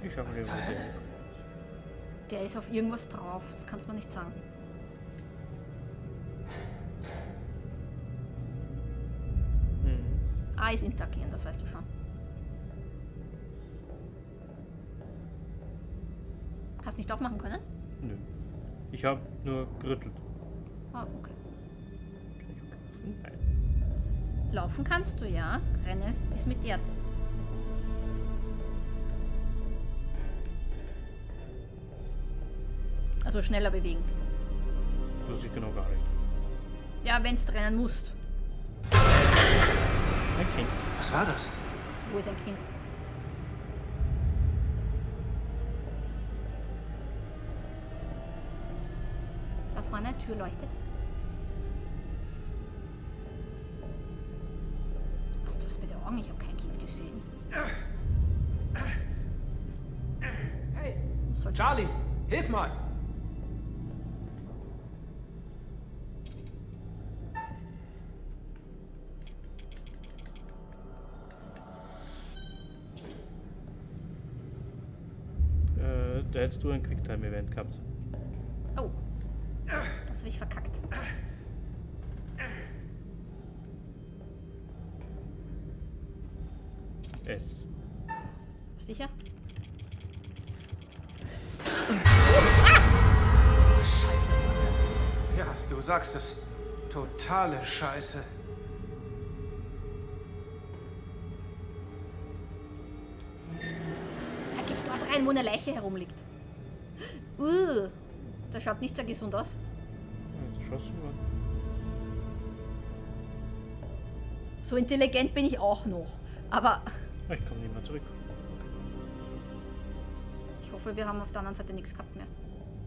Ich schaffe den. Der ist auf irgendwas drauf, das kannst du mir nicht sagen. A ist interagieren, das weißt du schon. Hast nicht aufmachen können? Nö. Ich habe nur gerüttelt. Ah, okay. Kann ich laufen? Nein. Laufen kannst du, ja. Rennen ist mit Erd. Also schneller bewegen. Das ist genau gar nichts. Ja, wenn du rennen musst. Ein Kind. Was war das? Wo ist ein Kind? Da vorne eine Tür leuchtet. Hast du was bei der Augen? Ich habe kein Kind gesehen. Hey, Soll Charlie, hilf mal! Da hättest du ein Quicktime-Event gehabt. Oh, das habe ich verkackt. S. Sicher? Scheiße. Ja, du sagst es. Totale Scheiße. Da geht's dort rein, wo eine Leiche herumliegt. Das schaut nicht sehr gesund aus. Ja, das schaust du mal. So intelligent bin ich auch noch. Aber Ich komme nicht mehr zurück. ich hoffe, wir haben auf der anderen Seite nichts gehabt mehr.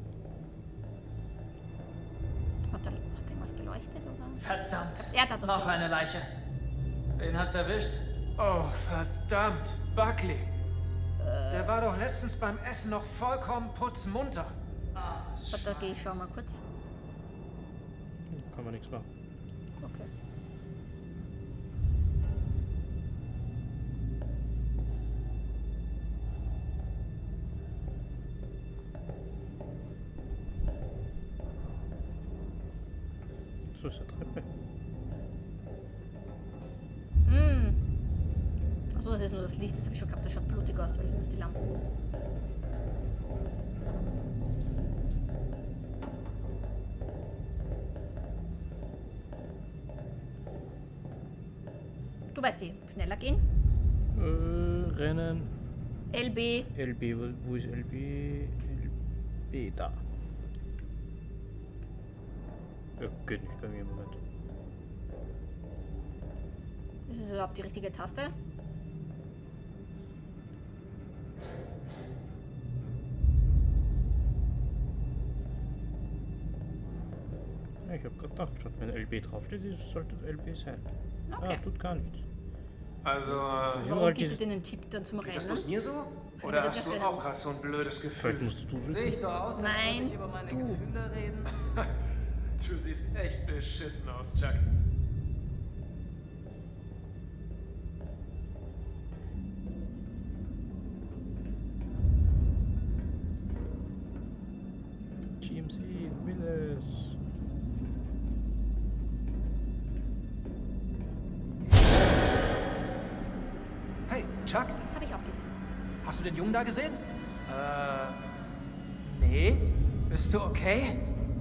Hat irgendwas geleuchtet, oder? Verdammt! Er hat was Noch geleuchtet. eine Leiche. Wen hat's erwischt? Oh, verdammt. Buckley. Der war doch letztens beim Essen noch vollkommen putzmunter. Ah, Warte, da gehe ich schau mal kurz. Kann man nichts machen. Okay. So ist eine Treppe. Achso, das ist nur das Licht, das habe ich schon gehabt, das schaut blutig aus, weil das sind jetzt die Lampen. Du weißt die, schneller gehen. Rennen. LB. LB, wo ist LB? LB, da. Ja, geht nicht bei mir im Moment. Ist es überhaupt die richtige Taste? Ja, ich habe gerade gedacht, statt wenn LB draufsteht, sollte LB sein. Okay. Ah, tut gar nichts. Also, Ja, Warum halt gibt diese- es den Tipp dann zum geht das Rennen? bloß mir so? Vielleicht Oder hat hast er du keine auch Lust. gerade so ein blödes Vielleicht Gefühl? musst du Sehe drücken. ich so aus, als Nein, würde ich über meine du. Gefühle reden? Du siehst echt beschissen aus, Chuck. GMC, Willis. Hey, Chuck, Das habe ich auch gesehen. hast du den Jungen da gesehen? Nee. Bist du okay?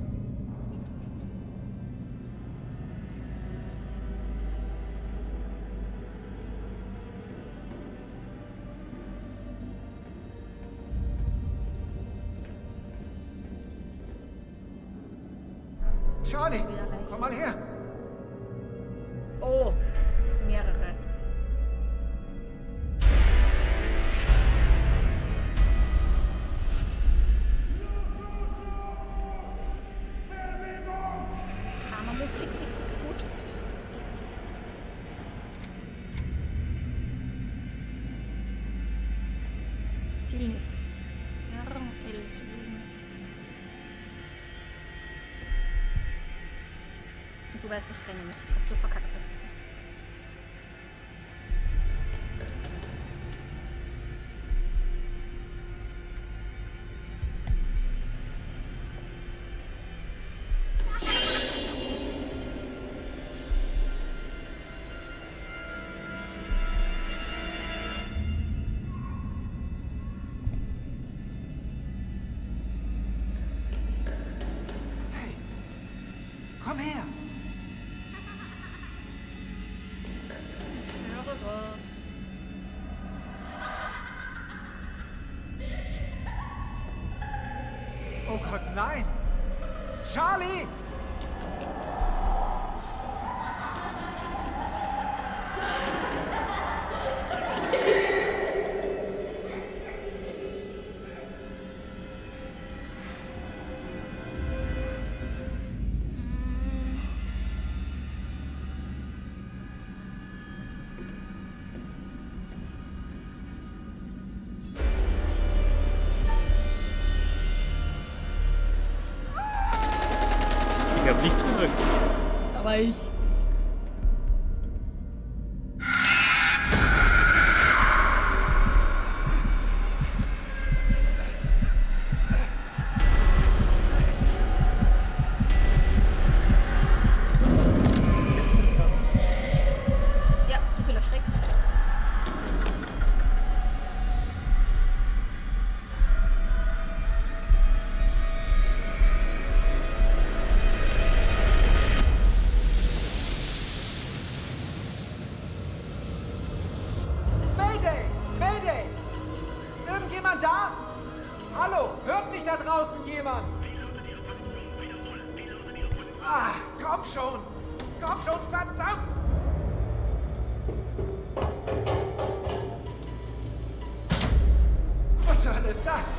Charlie, Wieder leicht. komm mal her. Oh, mehrere. Kammermusik ist nichts gut. Zielen ist fern, L ist Süden. Und du weißt, was Rennen ist. Ich hoffe, du verkackst das jetzt nicht. nein! Charlie! Ich hab nichts gedrückt. Aber ich. Ja, zu viel erschreckt. Mayday! Mayday! Irgendjemand da? Hallo, hört mich da draußen jemand? Ah, komm schon! Komm schon, verdammt! Was zur Hölle ist das?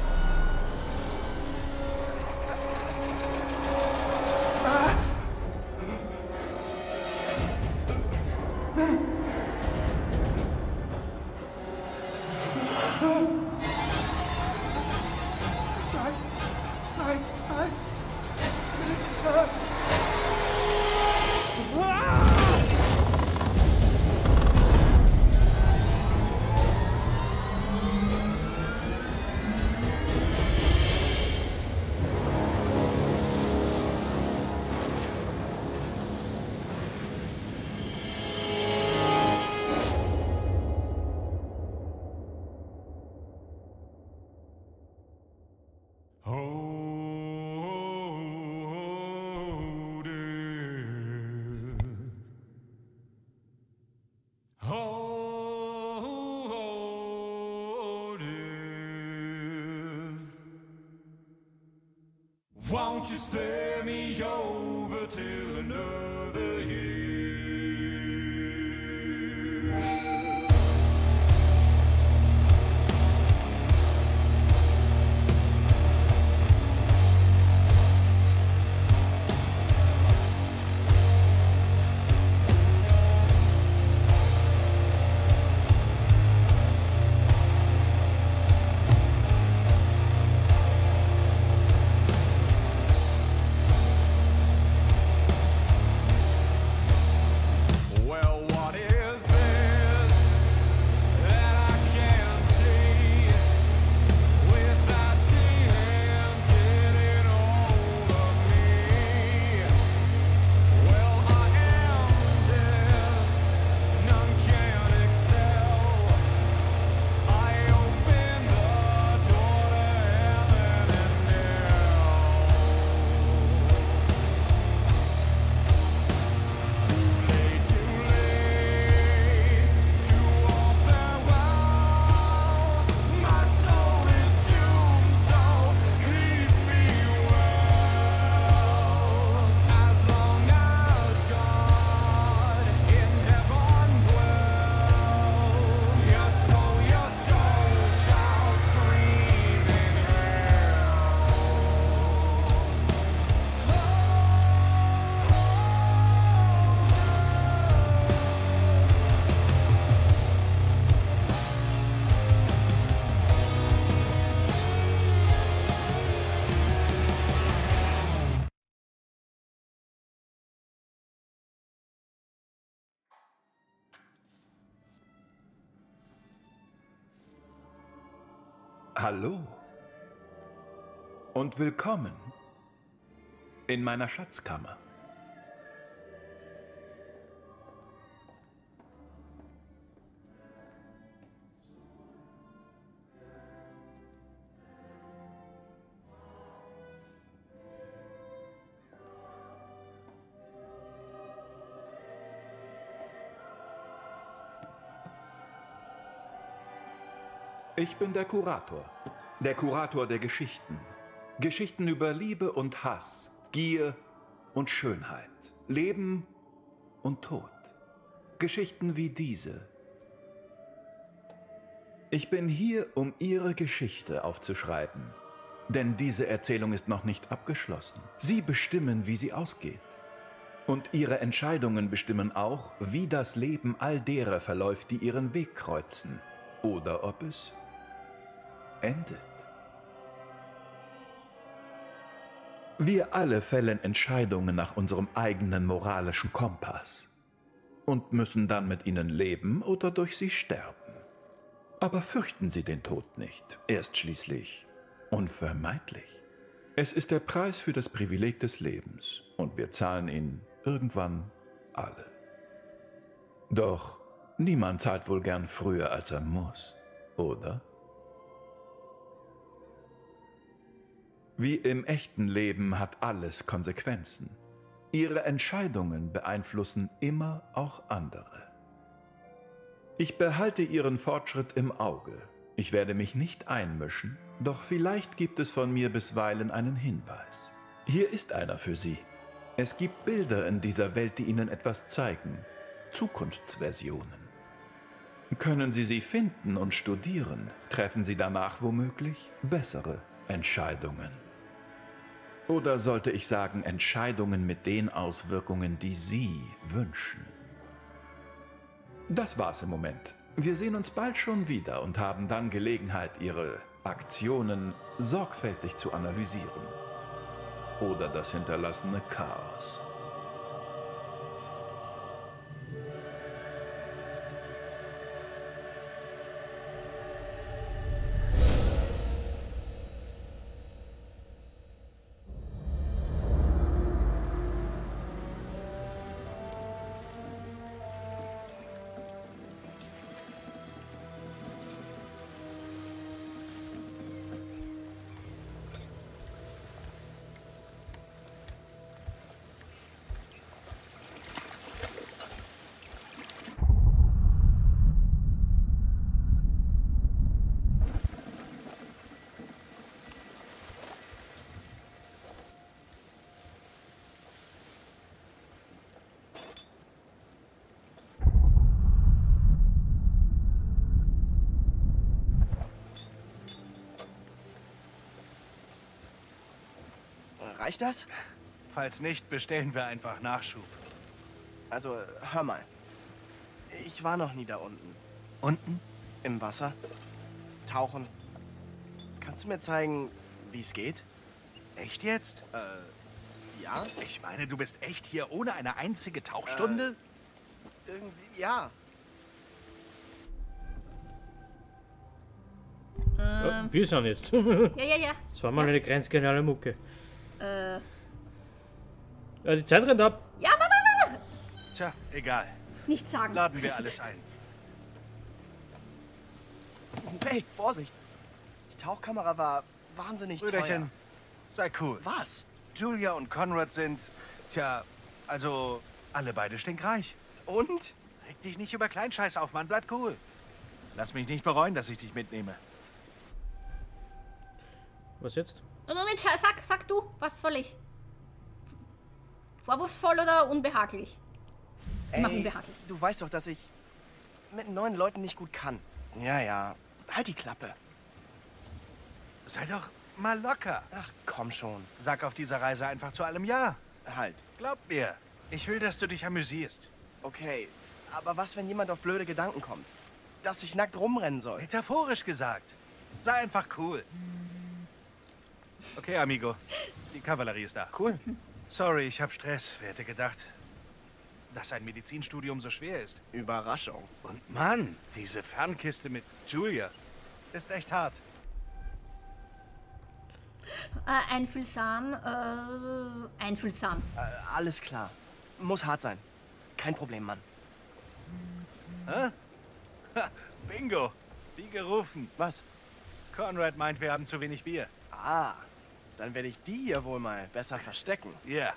Nein, nein, nein! Bitte! Oh, death. Oh, death. Won't you spare me over till another year? Well, what is this that I can't see? With icy hands getting hold of me. Well, I am death, none can excel. I open the door to heaven and hell. Too late to all farewell. My soul is doomed, so keep me well. As long as God in heaven dwells, your soul shall scream in hell. Hallo und willkommen in meiner Schatzkammer. Ich bin der Kurator der Geschichten. Geschichten über Liebe und Hass, Gier und Schönheit, Leben und Tod. Geschichten wie diese. Ich bin hier, um Ihre Geschichte aufzuschreiben. Denn diese Erzählung ist noch nicht abgeschlossen. Sie bestimmen, wie sie ausgeht. Und Ihre Entscheidungen bestimmen auch, wie das Leben all derer verläuft, die Ihren Weg kreuzen. Oder ob es endet. Wir alle fällen Entscheidungen nach unserem eigenen moralischen Kompass und müssen dann mit ihnen leben oder durch sie sterben. Aber fürchten Sie den Tod nicht. Er ist schließlich unvermeidlich. Es ist der Preis für das Privileg des Lebens und wir zahlen ihn irgendwann alle. Doch niemand zahlt wohl gern früher, als er muss, oder? Wie im echten Leben hat alles Konsequenzen. Ihre Entscheidungen beeinflussen immer auch andere. Ich behalte Ihren Fortschritt im Auge. Ich werde mich nicht einmischen, doch vielleicht gibt es von mir bisweilen einen Hinweis. Hier ist einer für Sie. Es gibt Bilder in dieser Welt, die Ihnen etwas zeigen. Zukunftsversionen. Können Sie sie finden und studieren, treffen Sie danach womöglich bessere Entscheidungen. Oder sollte ich sagen, Entscheidungen mit den Auswirkungen, die Sie wünschen. Das war's im Moment. Wir sehen uns bald schon wieder und haben dann Gelegenheit, Ihre Aktionen sorgfältig zu analysieren. Oder das hinterlassene Chaos. Reicht das? Falls nicht, bestellen wir einfach Nachschub. Also, hör mal. Ich war noch nie da unten. Unten? Im Wasser. Tauchen. Kannst du mir zeigen, wie es geht? Echt jetzt? Ja? Ich meine, du bist echt hier ohne eine einzige Tauchstunde? Irgendwie, ja. Wir sind jetzt. Ja. Das war mal eine grenzgeniale Mucke. Ja, die Zeit rennt ab. Ja, warte. Tja, egal. Nicht sagen. Laden wir alles ein. Hey, Vorsicht. Die Tauchkamera war wahnsinnig Brüderchen, teuer. sei cool. Was? Julia und Conrad sind, tja, also alle beide stinkreich. Und? Reg dich nicht über Kleinscheiß auf, Mann. Bleib cool. Lass mich nicht bereuen, dass ich dich mitnehme. Was jetzt? Moment, sag du, was soll ich? Vorwurfsvoll oder unbehaglich? Immer unbehaglich. Du weißt doch, dass ich mit neuen Leuten nicht gut kann. Ja. Halt die Klappe. Sei doch mal locker. Ach, komm schon. Sag auf dieser Reise einfach zu allem Ja. Halt. Glaub mir, ich will, dass du dich amüsierst. Okay, aber was, wenn jemand auf blöde Gedanken kommt? Dass ich nackt rumrennen soll? Metaphorisch gesagt. Sei einfach cool. Okay, Amigo. Die Kavallerie ist da. Cool. Sorry, ich hab Stress. Wer hätte gedacht, dass ein Medizinstudium so schwer ist? Überraschung. Und Mann, diese Fernkiste mit Julia ist echt hart. Einfühlsam. Alles klar. Muss hart sein. Kein Problem, Mann. Hä? Ha, Bingo. Wie gerufen. Was? Conrad meint, wir haben zu wenig Bier. Ah, dann werde ich die hier wohl mal besser verstecken. Ja.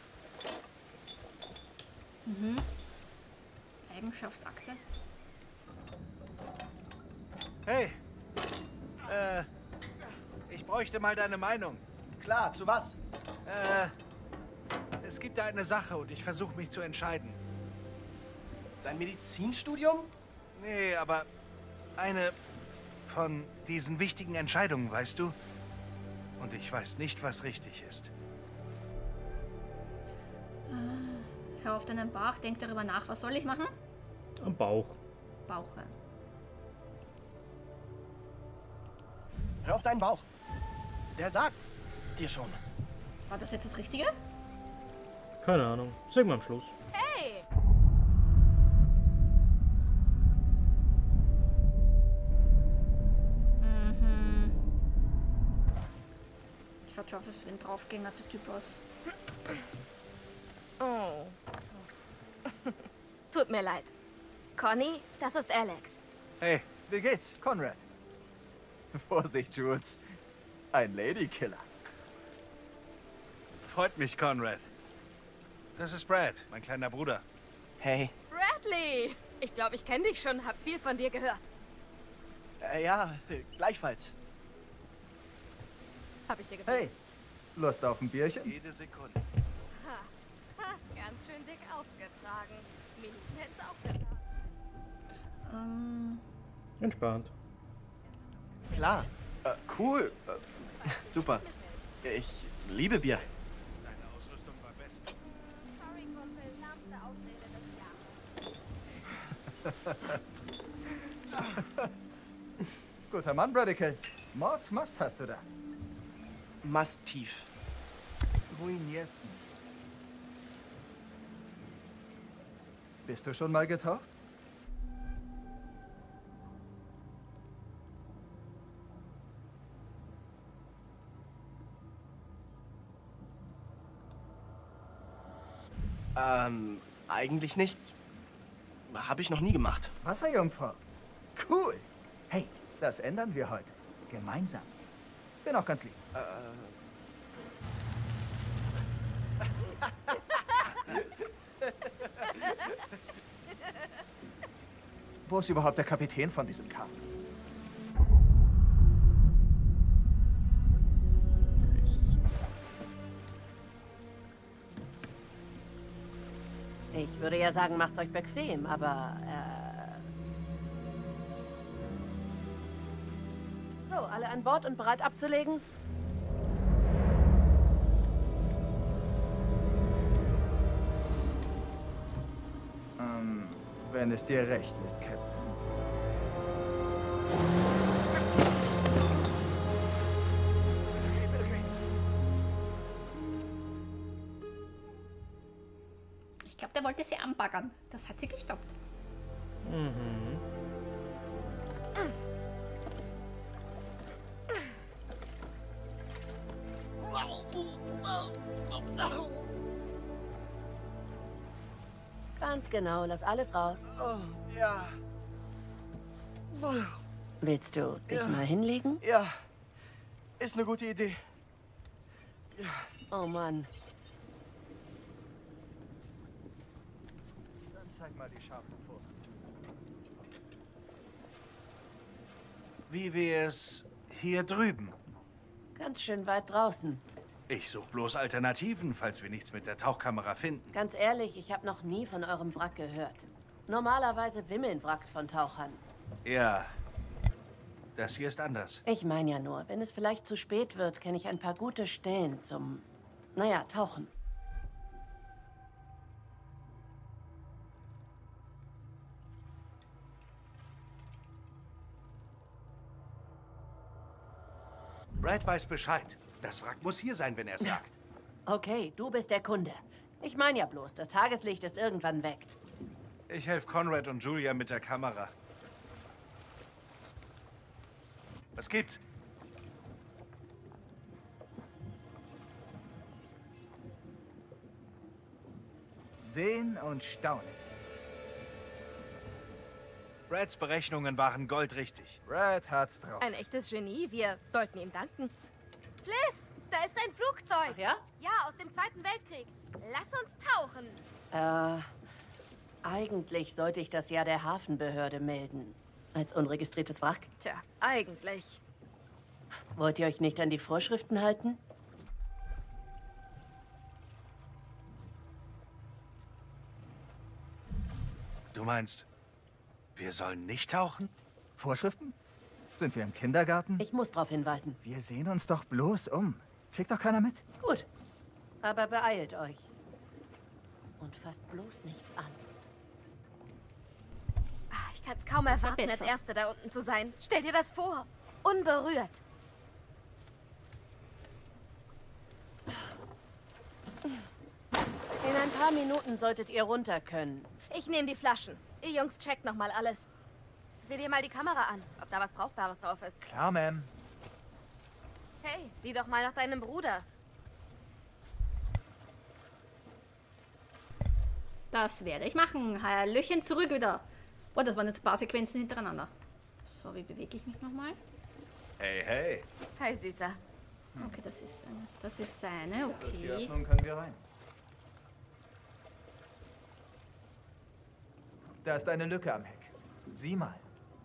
Eigenschaft, Akte. Hey. Ich bräuchte mal deine Meinung. Klar, zu was? Es gibt da eine Sache und ich versuche mich zu entscheiden. Dein Medizinstudium? Nee, aber eine von diesen wichtigen Entscheidungen, weißt du? Und ich weiß nicht, was richtig ist. Hör auf deinen Bauch, denk darüber nach. Was soll ich machen? Am Bauch. Bauche. Hör auf deinen Bauch. Der sagt's dir schon. War das jetzt das Richtige? Keine Ahnung. Singen wir am Schluss. Hey! Ich schaut schon wie ein Draufgänger, der Typ aus. Oh. Tut mir leid. Conny, das ist Alex. Hey, wie geht's, Conrad? Vorsicht, Jules. Ein Ladykiller. Freut mich, Conrad. Das ist Brad, mein kleiner Bruder. Hey. Bradley! Ich glaube, ich kenne dich schon, hab viel von dir gehört. Ja, gleichfalls. Hab ich dir gefallen? Hey, Lust auf ein Bierchen? Jede Sekunde. Ganz schön dick aufgetragen. Minuten hätt's auch getan. Entspannt. Klar. Cool. Super. Ich liebe Bier. Deine Ausrüstung war besser. Sorry, Kumpel, lahmste Ausrede des Jahres. Guter Mann, Radical. Mordsmast hast du da. Mastief. Ruinier's nicht. Bist du schon mal getaucht? Eigentlich nicht. Habe ich noch nie gemacht. Wasserjungfrau. Cool. Hey, das ändern wir heute. Gemeinsam. Bin auch ganz lieb. Wo ist überhaupt der Kapitän von diesem Kahn? Ich würde ja sagen, macht's euch bequem, aber, So, alle an Bord und bereit abzulegen? Wenn es dir recht ist, Captain. Ich glaube, der wollte sie anbaggern. Das hat sie gestoppt. Mhm. Ganz genau, lass alles raus. Oh, ja. Willst du dich mal hinlegen? Ja. Ist eine gute Idee. Ja. Oh Mann. Dann zeig mal die scharfen Fotos. Wie wär's hier drüben? Ganz schön weit draußen. Ich suche bloß Alternativen, falls wir nichts mit der Tauchkamera finden. Ganz ehrlich, ich habe noch nie von eurem Wrack gehört. Normalerweise wimmeln Wracks von Tauchern. Ja, das hier ist anders. Ich meine ja nur, wenn es vielleicht zu spät wird, kenne ich ein paar gute Stellen zum, naja, Tauchen. Brad weiß Bescheid. Das Wrack muss hier sein, wenn er es sagt. Okay, du bist der Kunde. Ich meine ja bloß, das Tageslicht ist irgendwann weg. Ich helfe Conrad und Julia mit der Kamera. Was gibt's? Sehen und staunen. Brads Berechnungen waren goldrichtig. Brad hat's drauf. Ein echtes Genie, wir sollten ihm danken. Fliss, da ist ein Flugzeug. Ach ja? Ja, aus dem Zweiten Weltkrieg. Lass uns tauchen. Eigentlich sollte ich das ja der Hafenbehörde melden. Als unregistriertes Wrack. Tja, eigentlich. Wollt ihr euch nicht an die Vorschriften halten? Du meinst, wir sollen nicht tauchen? Vorschriften? Sind wir im Kindergarten? Ich muss darauf hinweisen. Wir sehen uns doch bloß um. Kriegt doch keiner mit. Gut. Aber beeilt euch. Und fasst bloß nichts an. Ich kann es kaum erwarten, als Erste da unten zu sein. Stell dir das vor. Unberührt. In ein paar Minuten solltet ihr runter können. Ich nehme die Flaschen. Ihr Jungs checkt noch mal alles. Sieh dir mal die Kamera an, ob da was Brauchbares drauf ist. Klar, Ma'am. Hey, sieh doch mal nach deinem Bruder. Das werde ich machen. Hallöchen, zurück wieder. Oh, das waren jetzt ein paar Sequenzen hintereinander. So, wie bewege ich mich nochmal? Hey, hey. Hi, Süßer. Okay, das ist seine, Durch die okay. Öffnung können wir rein. Da ist eine Lücke am Heck. Sieh mal.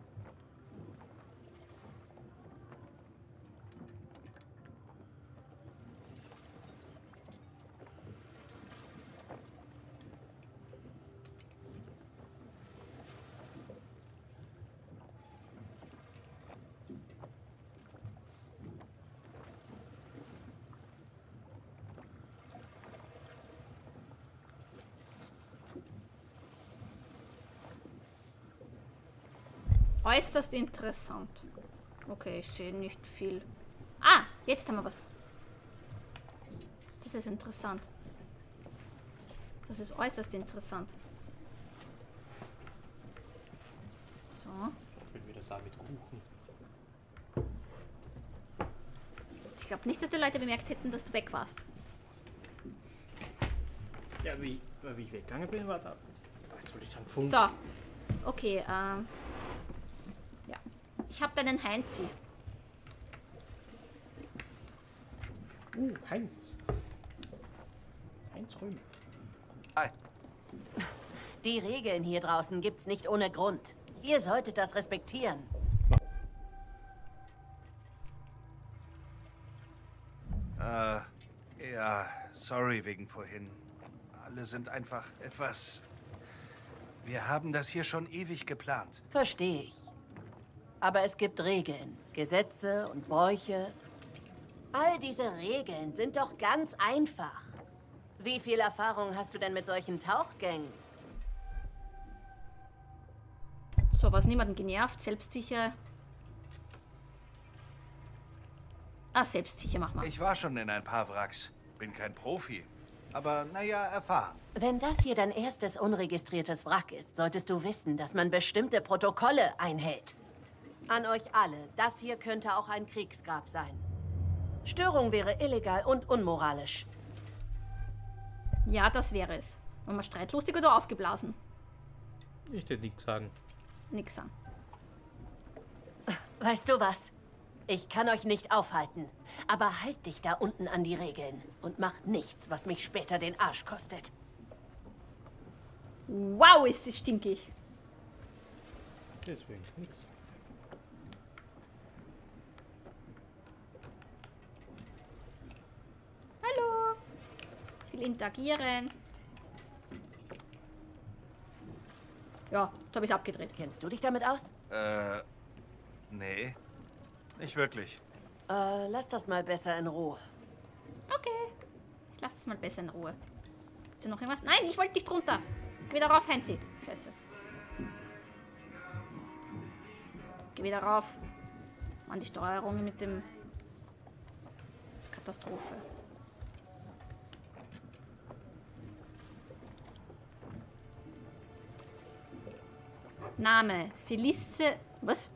Äußerst interessant. Okay, ich sehe nicht viel. Ah, jetzt haben wir was. Das ist interessant. Das ist äußerst interessant. So. Ich will wieder sagen mit Kuchen. Ich glaube nicht, dass die Leute bemerkt hätten, dass du weg warst. Ja, wie ich weggegangen bin, war da. Jetzt wollte ich sagen Funk. So. Okay, ja. Ich habe deinen Heinzi. Heinz. Heinz Röhm. Hi. Die Regeln hier draußen gibt's nicht ohne Grund. Ihr solltet das respektieren. Ja, sorry wegen vorhin. Alle sind einfach etwas... Wir haben das hier schon ewig geplant. Verstehe ich. Aber es gibt Regeln, Gesetze und Bräuche. All diese Regeln sind doch ganz einfach. Wie viel Erfahrung hast du denn mit solchen Tauchgängen? So, was niemanden genervt, selbstsicher. Ah, selbstsicher, mach mal. Ich war schon in ein paar Wracks. Bin kein Profi. Aber naja, erfahren. Wenn das hier dein erstes unregistriertes Wrack ist, solltest du wissen, dass man bestimmte Protokolle einhält. An euch alle, das hier könnte auch ein Kriegsgrab sein. Störung wäre illegal und unmoralisch. Ja, das wäre es. War man streitlustig oder aufgeblasen? Ich hätte nichts sagen. Nix sagen. Weißt du was? Ich kann euch nicht aufhalten. Aber halt dich da unten an die Regeln. Und mach nichts, was mich später den Arsch kostet. Wow, ist es stinkig. Deswegen nichts. Hallo. Ich will interagieren. Ja, jetzt habe ich abgedreht. Kennst du dich damit aus? Nee. Nicht wirklich. Lass das mal besser in Ruhe. Okay. Ich lasse es mal besser in Ruhe. Ist da noch irgendwas? Nein, ich wollte nicht runter. Geh wieder rauf, Heinzi. Scheiße. Geh wieder rauf. Mann, die Steuerung mit dem... Das ist Katastrophe. Name. Felice... Was?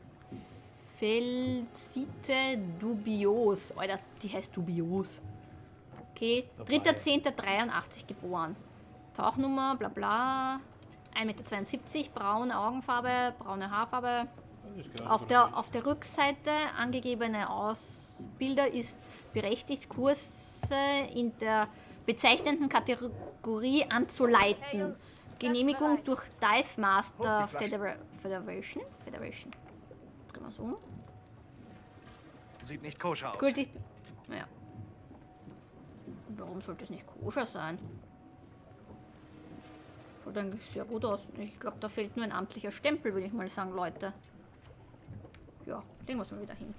Felicite Dubios. Alter, die heißt Dubios. Okay. 3.10.83 geboren. Tauchnummer, bla bla. 1,72 Meter, braune Augenfarbe, braune Haarfarbe. Auf der Rückseite angegebene Ausbilder ist berechtigt, Kurse in der bezeichnenden Kategorie anzuleiten. Hey Jungs, Genehmigung durch Dive Master Federation. Drehen wir es um. Sieht nicht koscher aus. Gültig. Naja. Warum sollte es nicht koscher sein? Schaut eigentlich sehr gut aus. Ich glaube, da fehlt nur ein amtlicher Stempel, würde ich mal sagen, Leute. Ja, legen wir es mal wieder hin.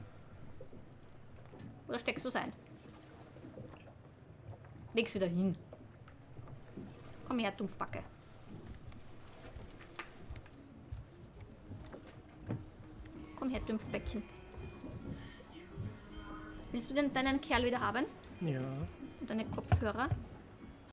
Oder steckst du es ein? Leg's wieder hin. Komm her, Dumpfbacke. Komm her, Dumpfbäckchen. Willst du denn deinen Kerl wieder haben? Ja. Und deine Kopfhörer?